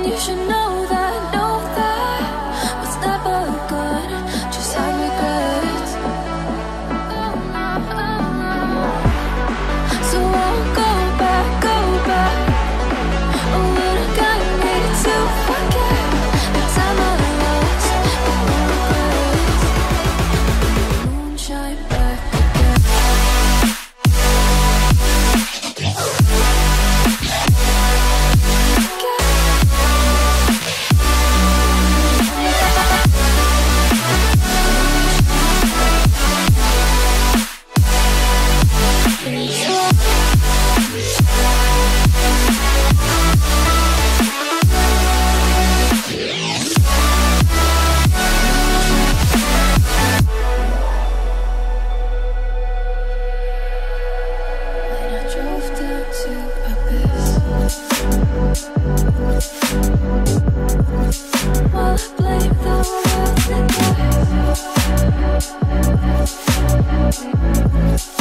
you should know that was never good. Just had regrets. So I'll go back. Oh, but I got me to forget the time I lost. Moonshine back again. While I blame the world again.